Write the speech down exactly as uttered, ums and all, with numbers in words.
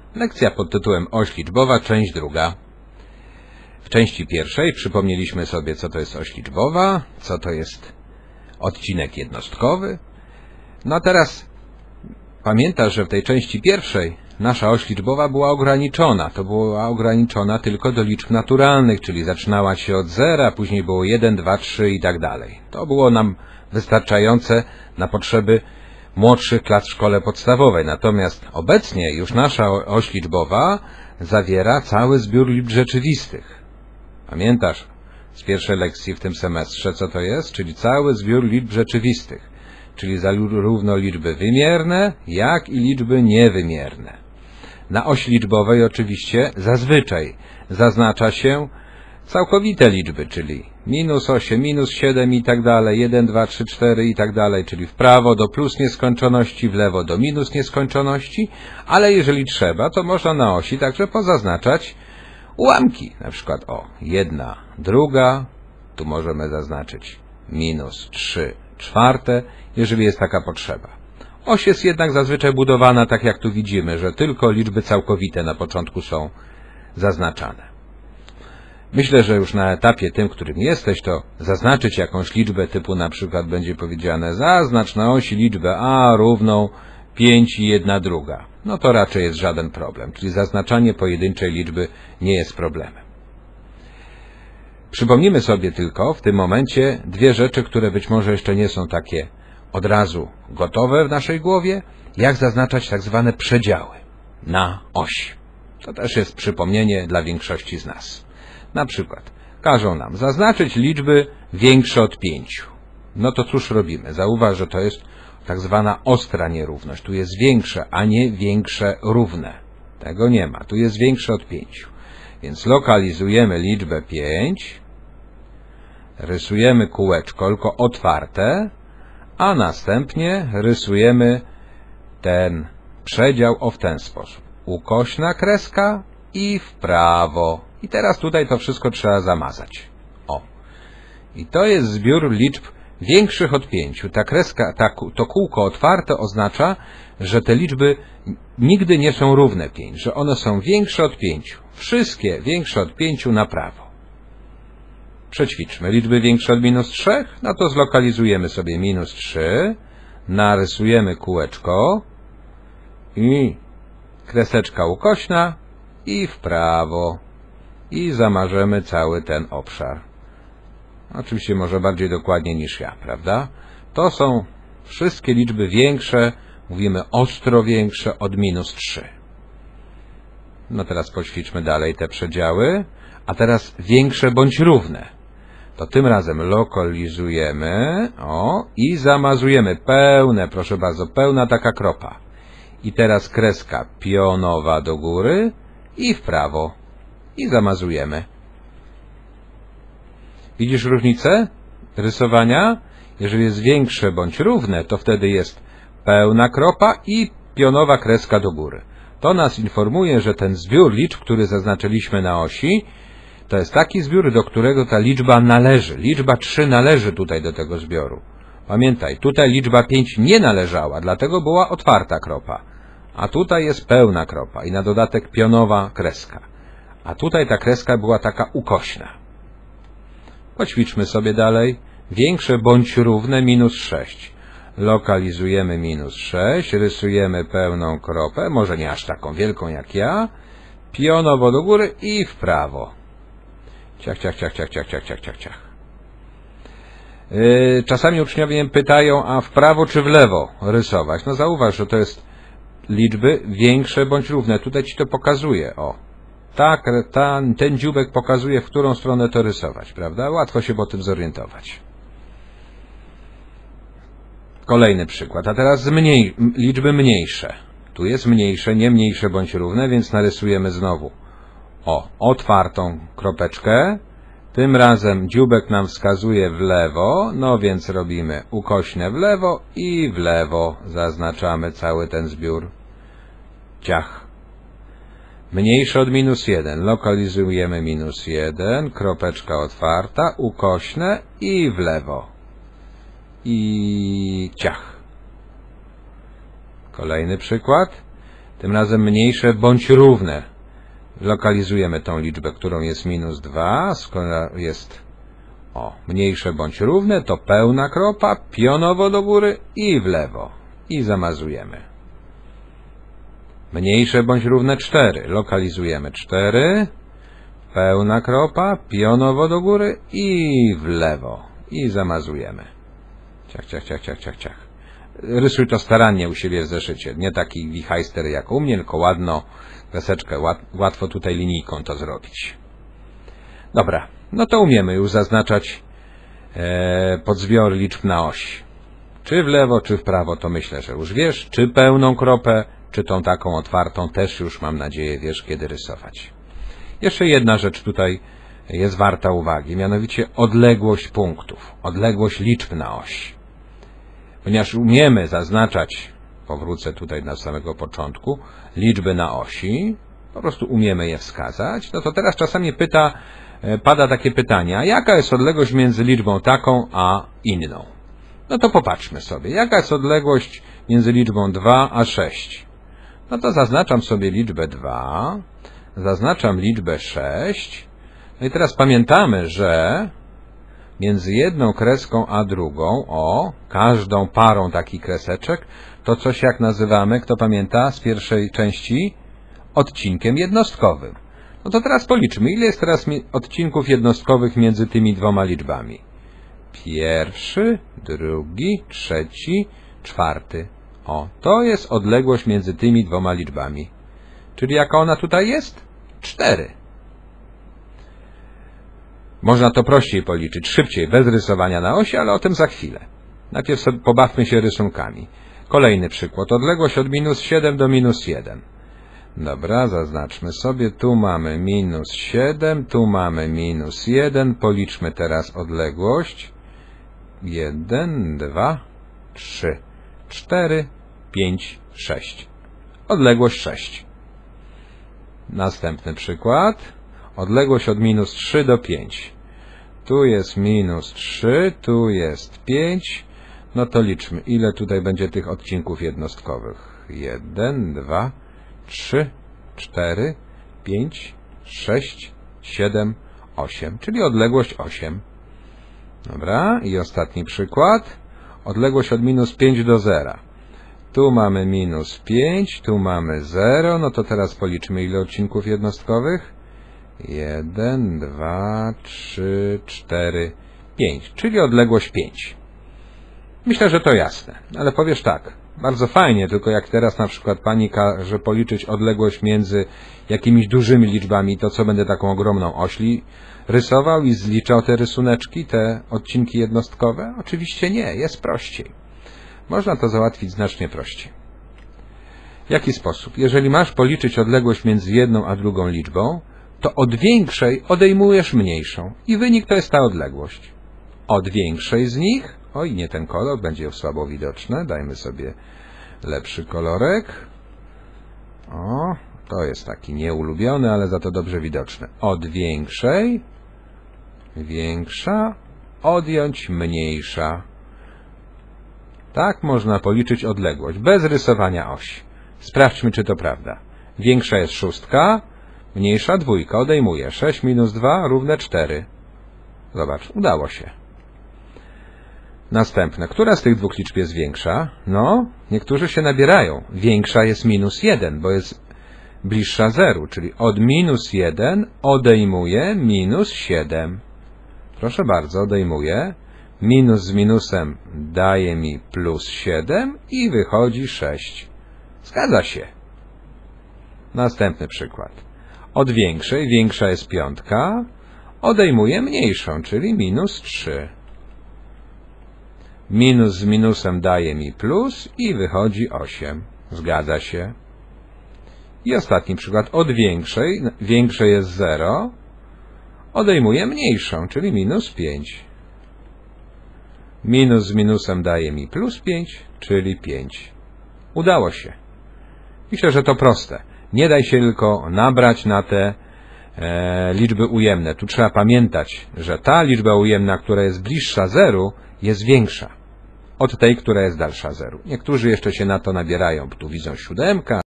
Lekcja pod tytułem Oś liczbowa, część druga. W części pierwszej przypomnieliśmy sobie, co to jest oś liczbowa, co to jest odcinek jednostkowy. No a teraz pamiętasz, że w tej części pierwszej nasza oś liczbowa była ograniczona. To była ograniczona tylko do liczb naturalnych, czyli zaczynała się od zera, później było jeden, dwa, trzy i tak dalej. To było nam wystarczające na potrzeby młodszych klas w szkole podstawowej. Natomiast obecnie już nasza oś liczbowa zawiera cały zbiór liczb rzeczywistych. Pamiętasz z pierwszej lekcji w tym semestrze, co to jest? Czyli cały zbiór liczb rzeczywistych. Czyli zarówno liczby wymierne, jak i liczby niewymierne. Na osi liczbowej oczywiście zazwyczaj zaznacza się całkowite liczby, czyli minus osiem, minus siedem i tak dalej, jeden, dwa, trzy, cztery i tak dalej, czyli w prawo do plus nieskończoności, w lewo do minus nieskończoności, ale jeżeli trzeba, to można na osi także pozaznaczać ułamki, na przykład o, jedna, druga, tu możemy zaznaczyć minus trzy czwarte, jeżeli jest taka potrzeba. Oś jest jednak zazwyczaj budowana tak, jak tu widzimy, że tylko liczby całkowite na początku są zaznaczane. Myślę, że już na etapie tym, którym jesteś, to zaznaczyć jakąś liczbę typu na przykład będzie powiedziane zaznacz na osi liczbę a równą pięć i jedna druga. No to raczej jest żaden problem, czyli zaznaczanie pojedynczej liczby nie jest problemem. Przypomnimy sobie tylko w tym momencie dwie rzeczy, które być może jeszcze nie są takie od razu gotowe w naszej głowie, jak zaznaczać tak zwane przedziały na osi. To też jest przypomnienie dla większości z nas. Na przykład każą nam zaznaczyć liczby większe od pięciu. No to cóż robimy? Zauważ, że to jest tak zwana ostra nierówność. Tu jest większe, a nie większe równe. Tego nie ma. Tu jest większe od pięciu. Więc lokalizujemy liczbę pięć, rysujemy kółeczko, tylko otwarte, a następnie rysujemy ten przedział o w ten sposób. Ukośna kreska i w prawo. I teraz tutaj to wszystko trzeba zamazać. O. I to jest zbiór liczb większych od pięciu. Ta kreska, ta, to kółko otwarte oznacza, że te liczby nigdy nie są równe pięć, że one są większe od pięciu. Wszystkie większe od pięciu na prawo. Przećwiczmy. Liczby większe od minus trzech, no to zlokalizujemy sobie minus trzy, narysujemy kółeczko i kreseczka ukośna i w prawo. I zamarzemy cały ten obszar. Oczywiście może bardziej dokładnie niż ja, prawda? To są wszystkie liczby większe, mówimy ostro większe od minus trzy. No teraz poćwiczmy dalej te przedziały. A teraz większe bądź równe. To tym razem lokalizujemy o, i zamazujemy. Pełne, proszę bardzo, pełna taka kropa. I teraz kreska pionowa do góry i w prawo. I zamazujemy. Widzisz różnicę rysowania? Jeżeli jest większe bądź równe, to wtedy jest pełna kropa i pionowa kreska do góry. To nas informuje, że ten zbiór liczb, który zaznaczyliśmy na osi, to jest taki zbiór, do którego ta liczba należy. Liczba trzy należy tutaj do tego zbioru. Pamiętaj, tutaj liczba pięć nie należała, dlatego była otwarta kropa. A tutaj jest pełna kropa i na dodatek pionowa kreska. A tutaj ta kreska była taka ukośna. Poćwiczmy sobie dalej. Większe bądź równe minus sześć. Lokalizujemy minus sześć, rysujemy pełną kropę, może nie aż taką wielką jak ja. Pionowo do góry i w prawo. Ciach, ciach, ciach, ciach, ciach, ciach, ciach, ciach, ciach. Yy, czasami uczniowie mnie pytają, a w prawo czy w lewo rysować? No zauważ, że to jest liczby większe bądź równe. Tutaj ci to pokazuje. O. Tak, ta, ten dzióbek pokazuje, w którą stronę to rysować, prawda? Łatwo się po tym zorientować. Kolejny przykład. A teraz mniej, liczby mniejsze. Tu jest mniejsze, nie mniejsze bądź równe, więc narysujemy znowu o, otwartą kropeczkę. Tym razem dzióbek nam wskazuje w lewo, no więc robimy ukośne w lewo i w lewo zaznaczamy cały ten zbiór. Ciach. Mniejsze od minus jeden. Lokalizujemy minus jeden, kropeczka otwarta, ukośne i w lewo. I ciach. Kolejny przykład. Tym razem mniejsze bądź równe. Lokalizujemy tą liczbę, którą jest minus dwa, skoro jest o, mniejsze bądź równe, to pełna kropa, pionowo do góry i w lewo. I zamazujemy. Mniejsze bądź równe cztery. Lokalizujemy cztery, pełna kropa, pionowo do góry i w lewo. I zamazujemy. Ciach, ciach, ciach, ciach, ciach, ciach. Rysuj to starannie u siebie w zeszycie. Nie taki wichajster jak u mnie, tylko ładno, kreseczkę, łat, łatwo tutaj linijką to zrobić. Dobra, no to umiemy już zaznaczać e, podzbiory liczb na osi. Czy w lewo, czy w prawo, to myślę, że już wiesz. Czy pełną kropę, czy tą taką otwartą, też już mam nadzieję wiesz, kiedy rysować. Jeszcze jedna rzecz tutaj jest warta uwagi, mianowicie odległość punktów, odległość liczb na osi. Ponieważ umiemy zaznaczać, powrócę tutaj na samego początku, liczby na osi, po prostu umiemy je wskazać, no to teraz czasami pyta, pada takie pytanie, a jaka jest odległość między liczbą taką a inną? No to popatrzmy sobie, jaka jest odległość między liczbą dwa a sześć? No to zaznaczam sobie liczbę dwa, zaznaczam liczbę sześć, no i teraz pamiętamy, że między jedną kreską a drugą, o, każdą parą taki kreseczek, to coś jak nazywamy, kto pamięta z pierwszej części, odcinkiem jednostkowym. No to teraz policzmy, ile jest teraz odcinków jednostkowych między tymi dwoma liczbami. Pierwszy, drugi, trzeci, czwarty. O, to jest odległość między tymi dwoma liczbami. Czyli jaka ona tutaj jest? cztery. Można to prościej policzyć, szybciej, bez rysowania na osi, ale o tym za chwilę. Najpierw sobie pobawmy się rysunkami. Kolejny przykład. Odległość od minus siedem do minus jeden. Dobra, zaznaczmy sobie. Tu mamy minus siedem, tu mamy minus jeden. Policzmy teraz odległość. jeden, dwa, trzy, cztery, pięć, sześć. Odległość sześć. Następny przykład. Odległość od minus trzy do pięć. Tu jest minus trzy, tu jest pięć. No to liczmy, ile tutaj będzie tych odcinków jednostkowych. jeden, dwa, trzy, cztery, pięć, sześć, siedem, osiem. Czyli odległość osiem. Dobra, i ostatni przykład. Odległość od minus pięć do zera. Tu mamy minus pięć, tu mamy zero. No to teraz policzmy, ile odcinków jednostkowych. jeden, dwa, trzy, cztery, pięć, czyli odległość pięć. Myślę, że to jasne, ale powiesz tak, bardzo fajnie, tylko jak teraz na przykład pani każe policzyć odległość między jakimiś dużymi liczbami, to co będę taką ogromną ośli rysował i zliczał te rysuneczki, te odcinki jednostkowe? Oczywiście nie, jest prościej. Można to załatwić znacznie prościej. W jaki sposób? Jeżeli masz policzyć odległość między jedną a drugą liczbą, to od większej odejmujesz mniejszą i wynik to jest ta odległość. Od większej z nich, oj nie ten kolor, będzie słabo widoczne, dajmy sobie lepszy kolorek. O, to jest taki nieulubiony, ale za to dobrze widoczny. Od większej, większa, odjąć mniejsza. Tak można policzyć odległość, bez rysowania osi. Sprawdźmy, czy to prawda. Większa jest szóstka, mniejsza dwójka, odejmuje. sześć minus dwa równe cztery. Zobacz, udało się. Następne. Która z tych dwóch liczb jest większa? No, niektórzy się nabierają. Większa jest minus jeden, bo jest bliższa zeru, czyli od minus jeden odejmuje minus siedem. Proszę bardzo, odejmuje. Minus z minusem daje mi plus siedem i wychodzi sześć. Zgadza się. Następny przykład. Od większej, większa jest piątka, odejmuje mniejszą, czyli minus trzy. Minus z minusem daje mi plus i wychodzi osiem. Zgadza się. I ostatni przykład. Od większej, większe jest zero, odejmuje mniejszą, czyli minus pięć. Minus z minusem daje mi plus pięć, czyli pięć. Udało się. Myślę, że to proste. Nie daj się tylko nabrać na te e, liczby ujemne. Tu trzeba pamiętać, że ta liczba ujemna, która jest bliższa zeru, jest większa od tej, która jest dalsza zeru. Niektórzy jeszcze się na to nabierają. Tu widzą siódemkę.